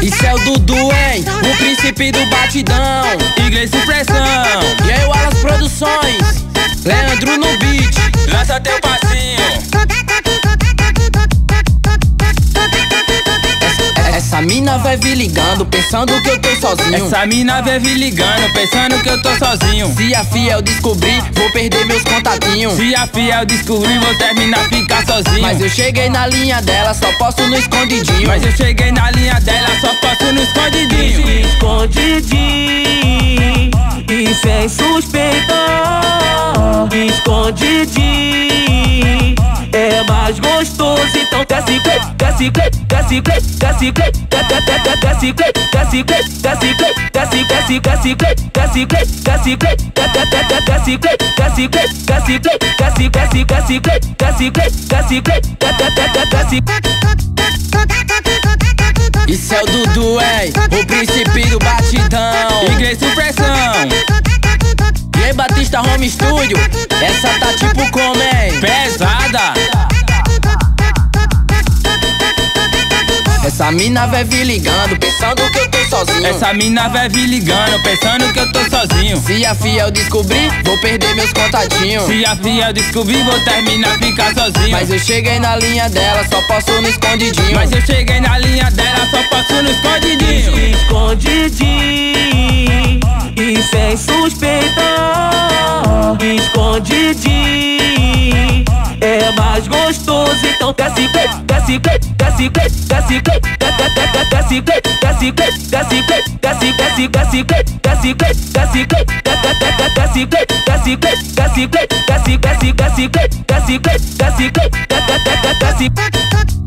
Isso é o Dudu, hein? O príncipe do batidão. Inglês Supressão. E aí, o Alas Produções. Leandro no beat. Lança teu passinho. Essa mina vive ligando, pensando que eu tô sozinho. Essa mina vive ligando, pensando que eu tô sozinho. Se a fiel descobrir, vou perder meus contatinhos. Se a fiel descobrir, vou terminar ficar sozinho. Mas eu cheguei na linha dela, só posso no escondidinho. Mas eu cheguei na linha dela, só posso no escondidinho. Escondidinho e sem suspeitar. Escondidinho é mais gostoso, então desce, desce, desce, desce, desce, desce, desce, desce, desce, desce, Isso é o Dudu, hein? O príncipe do batidão. Inglês Supressão. E aí, Batista Home Studio. Essa tá tipo como, hein? Pesada. Essa mina vive ligando, pensando que eu tô sozinho. Essa mina vive ligando, pensando que eu tô sozinho. Se a fiel descobrir, vou perder meus contatinhos. Se a fiel descobrir, vou terminar ficar sozinho. Mas eu cheguei na linha dela, só posso no escondidinho. Mas eu cheguei na linha dela, só posso no escondidinho. Escondidinho e sem suspeitar. Escondidinho é mais gostoso, então desce, desce, desce, desce, desce, desce, desce, desce, desce, desce, desce, desce, desce, desce, desce, desce, desce,